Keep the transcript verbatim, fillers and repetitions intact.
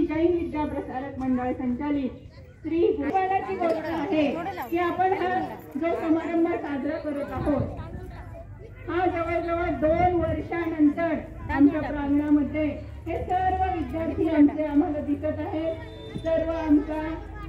आमची जैन विद्या प्रसारक मंडळ संचालित श्री गुरुवाराची गोष्ट आहे की आपण हा जो समारंभ साजरा करत आहोत हा जवळजवळ दोन वर्षानंतर आमच्या प्रांगणामध्ये हे सर्व विद्यार्थी आमचे आम्हाला दिसत आहेत। सर्व आमचा